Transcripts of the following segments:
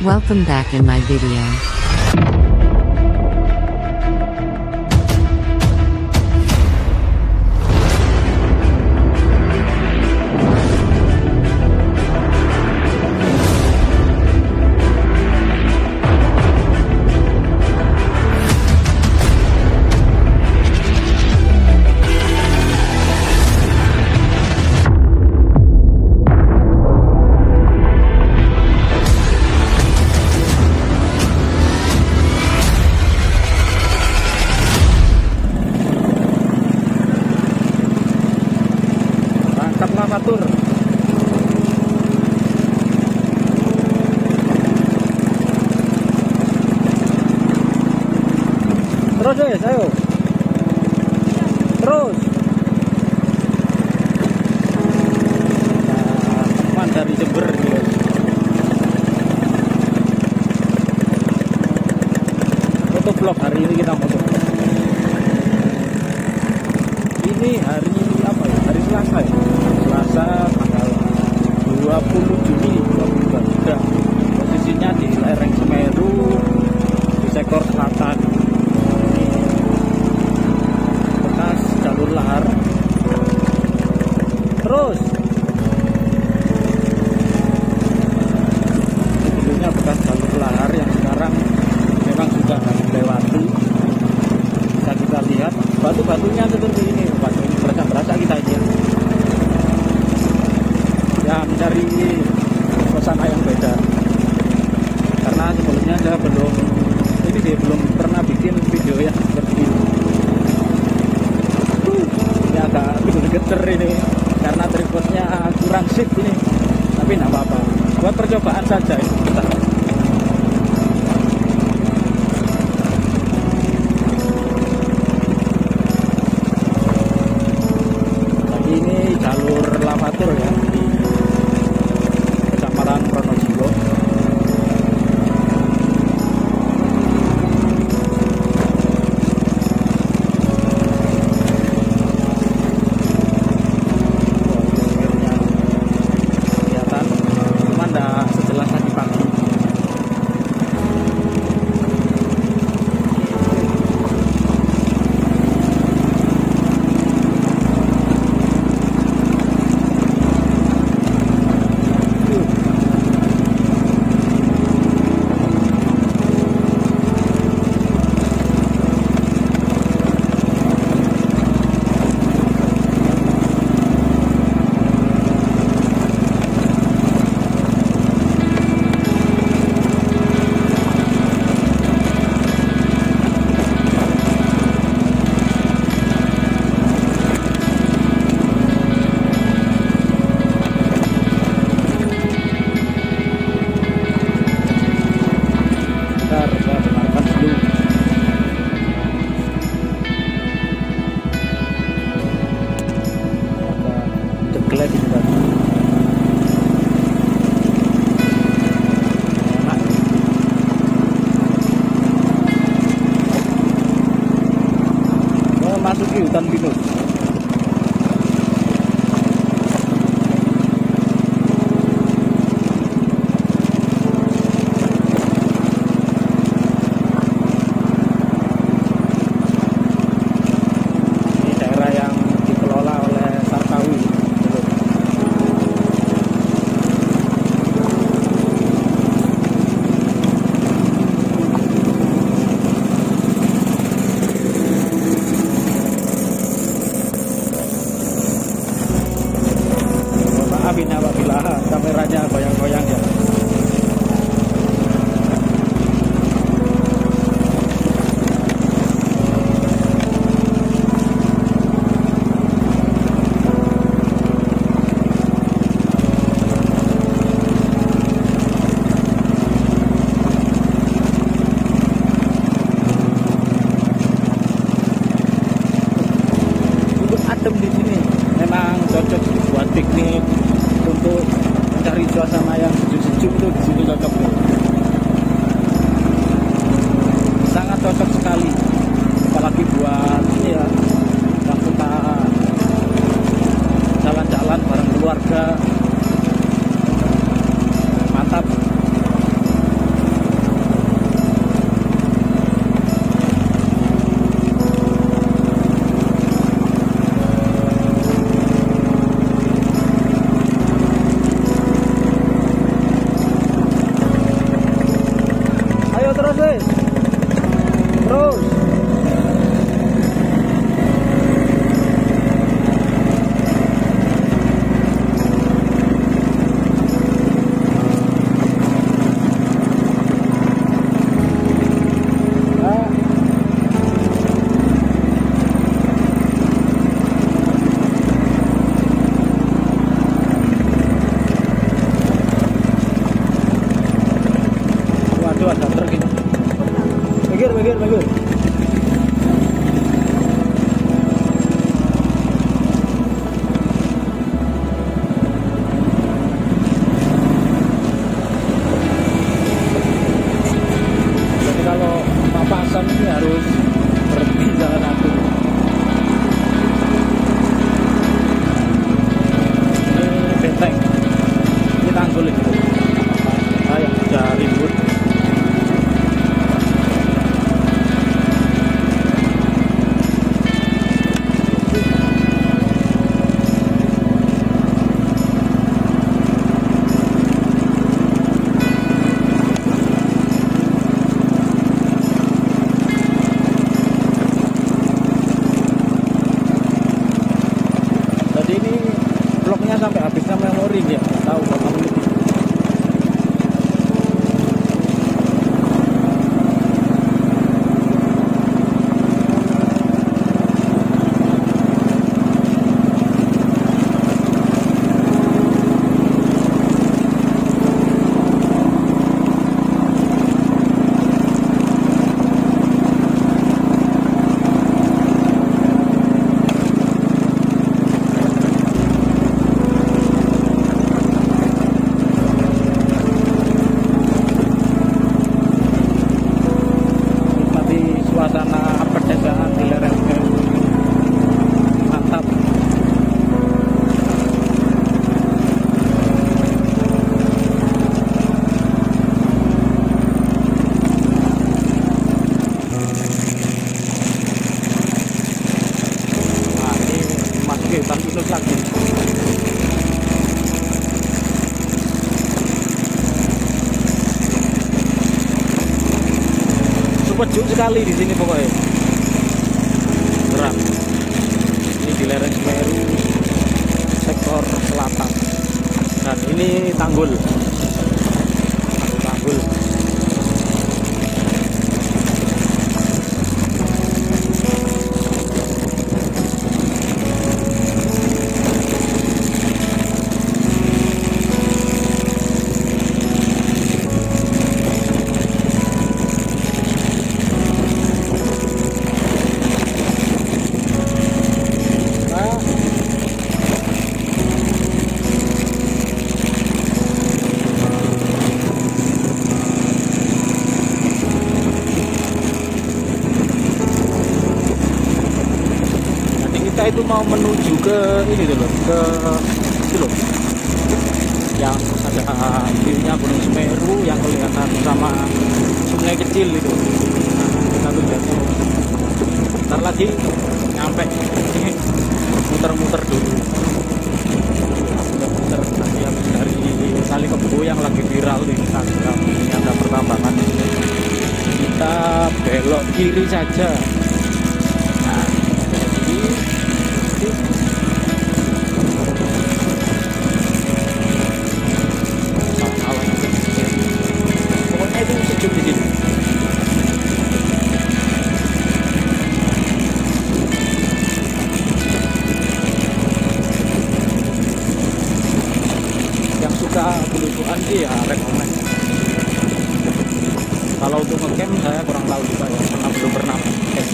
Welcome back in my video. Lavatur. Terus guys, ayo. Terus. Nah, teman dari Jember nih. Foto vlog hari ini kita foto vlog. Ini hari apa ya? Hari Selasa ya? Selasa tanggal 20 Juni 2023. Posisinya di lereng Semeru di sektor selatan. Ini bekas jalur lahar. Terus dulunya bekas jalur lahar yang sekarang memang sudah dilewati. Bisa kita lihat batu-batunya seperti ini. Batu ini berasa kita aja. Ya, mencari suasana yang beda, karena sebelumnya saya belum pernah bikin video yang seperti ini. Ini agak geter ini karena tripodnya kurang sip ini, tapi nggak apa-apa, buat percobaan saja ini. Lagi ini jalur lavatur ya, Pronojiwo. Kelihatan, cuma nggak sejelas tadi pagi. Masuki hutan pinus. Ini daerah yang dikelola oleh Sarkawi. Maafin apabila kameranya goyang-goyang ya. Untuk adem di sini memang cocok buat piknik, untuk mencari suasana yang sejuk-sejuk itu di sini cocok. Sangat cocok sekali, apalagi buat ini ya, waktu kita jalan-jalan bareng keluarga. Mantap. itu ada truk ini. Minggir. Jadi kalau papasan ini harus berhenti jalan aku. Ini benteng, ini tanggul itu. Yang sudah ribut. Jadi ini vlognya sampai habisnya memori ya, tahu kalau kamu ini. Suasana pedesaan di lereng Semeru mantap. Nah, ini masuk ke hutan pinus lagi. Sejuk sekali di sini pokoknya. Berat. Ini di lereng Semeru sektor selatan. Dan ini tanggul. Tanggul. Kita itu mau menuju ke ini dulu, ke itu loh, yang ada view-nya Gunung Semeru yang kelihatan sama sungai kecil itu. Nah, kita tuh jatuh. Ntar lagi nyampe ini muter-muter dulu. Muter lagi habis dari Kali Kebo yang lagi viral di Instagram. Ini ada pertambangan. Kita belok kiri saja. Nah, pokoknya itu sejuk di sini. Yang suka belusuan sih ya rekomen. Kalau untuk ngecamp saya kurang tahu juga ya, karena belum pernah ngecamp.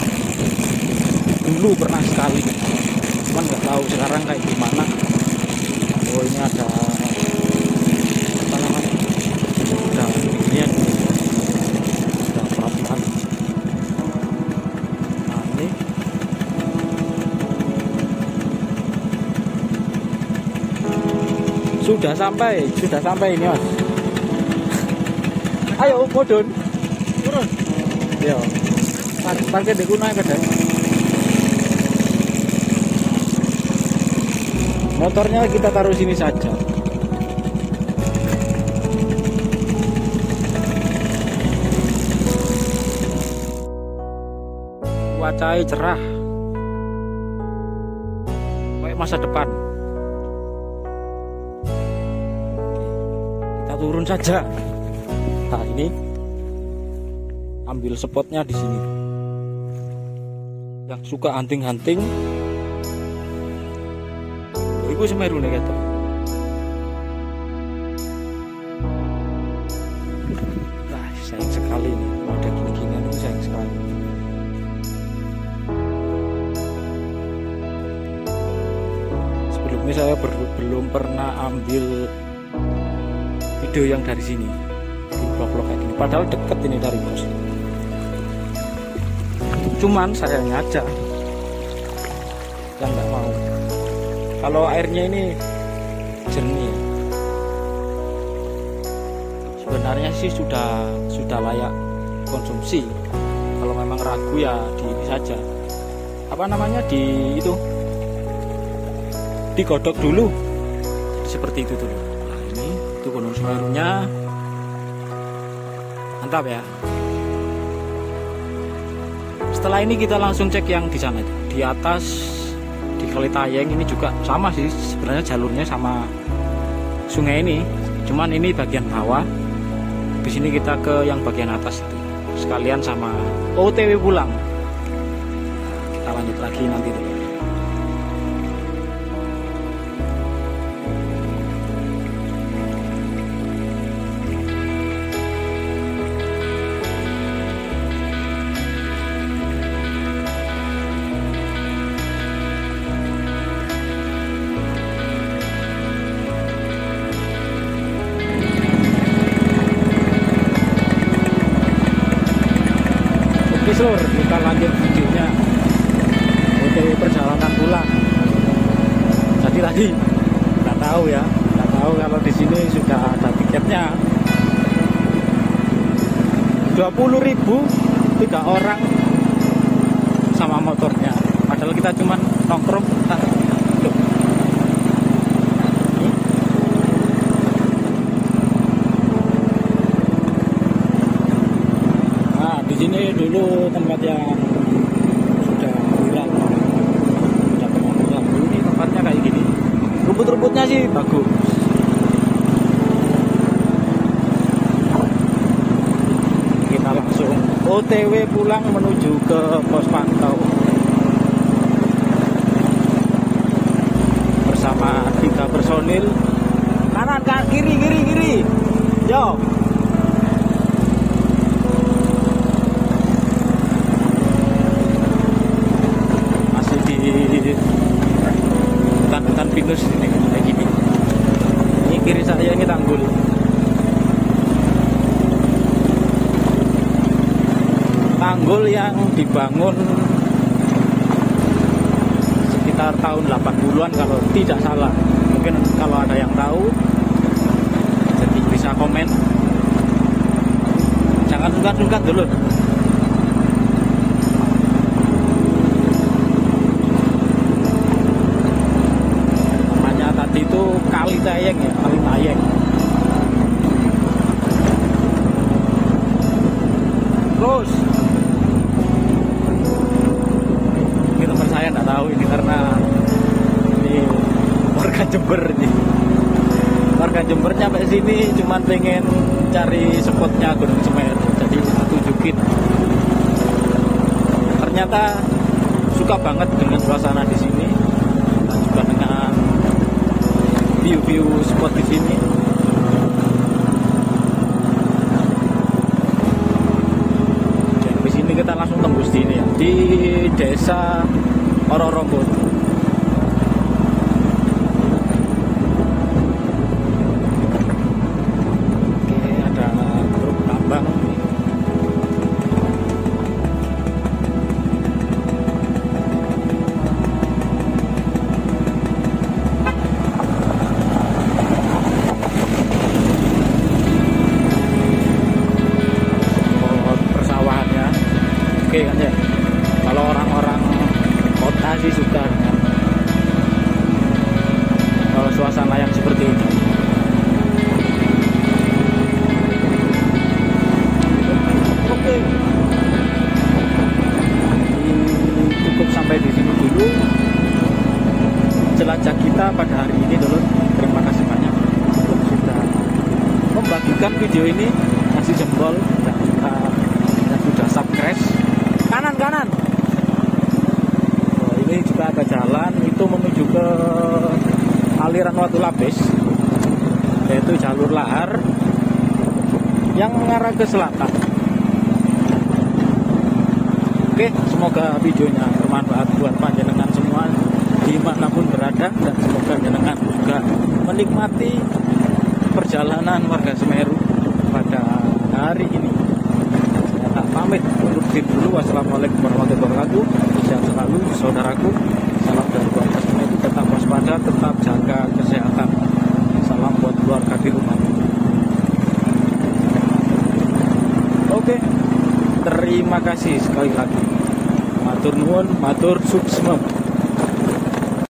Dulu pernah sekali, cuman nggak tahu sekarang kayak gimana. Oh, ini ada apa namanya, ada beginian, ada peraturan. Nah, ini sudah sampai ini Mas. Ayo mudun turun yo, parkir di kuna kedai. Motornya kita taruh sini saja. Cuacanya cerah, kayak masa depan. Kita turun saja. Nah, ini ambil spotnya di sini. Yang suka hunting-hunting, itu Semeru nih kata. Guys, sayang sekali nih kalau ada gini-ginian itu sayang sekali. Sebelumnya saya belum pernah ambil video yang dari sini di blok-blok kayak gini, padahal deket ini dari pos. Cuman sayangnya aja yang nggak mau. Kalau airnya ini jernih, sebenarnya sih sudah layak konsumsi. Kalau memang ragu ya di ini saja, apa namanya, digodok dulu seperti itu dulu. Nah ini itu Gunung Semerunya, mantap ya. Setelah ini kita langsung cek yang di sana itu, di atas di Kali Tayeng. Ini juga sama sih sebenarnya, jalurnya sama sungai ini, cuman ini bagian bawah. Di sini kita ke yang bagian atas itu sekalian sama OTW pulang. Kita lanjut lagi nanti tuh. Lur, kita lanjut videonya OTW perjalanan pulang. Jadi tadi nggak tahu kalau di sini sudah ada tiketnya 20.000 3 orang sama motornya, padahal kita cuman nongkrong bentar. Ini dulu tempat yang sudah viral, dulu nih tempatnya kayak gini. Rumput-rumputnya sih bagus. Kita langsung OTW pulang menuju ke pos pantau bersama 3 personil. Kanan, kiri, yo. Hutan pinus ini kayak gini. Ini kiri saya ini tanggul. Tanggul yang dibangun sekitar tahun 80-an kalau tidak salah. Mungkin kalau ada yang tahu jadi bisa komen. Jangan sungkan-sungkan dulu. Itu Kali Tayeng ya, Kali Tayeng. Terus ini teman saya nggak tahu ini, karena ini warga Jember ini. Warga Jember nyampe sini cuman pengen cari spotnya Gunung Semeru, jadi saya tunjukin. Ternyata suka banget dengan suasana di sini, dan juga dengan view spot di sini. Dan di sini kita langsung tembus di ini ya, di Desa Ororombo. Oke, ada truk tambang. Oke kan ya, kalau orang-orang kota sih suka dengan suasana yang seperti ini. Oke, cukup sampai di sini dulu jelajah kita pada hari ini dulu. Terima kasih banyak sudah membagikan video ini, kasih jempol dan sudah subscribe. Kanan. Oh, ini juga ada jalan itu menuju ke aliran Watu Lapis, yaitu jalur lahar. yang mengarah ke selatan. Oke, semoga videonya bermanfaat buat panjenengan semua dimanapun berada, dan semoga panjenengan juga menikmati perjalanan warga Semeru pada hari ini. Saya tak pamit undur diri dulu. Wassalamualaikum warahmatullahi wabarakatuh. Sehat selalu saudaraku. Salam dari warga Semeru. Tetap waspada, tetap jaga kesehatan. Salam buat keluarga di rumah. Oke, terima kasih sekali lagi. Matur nuwun, matur suksma.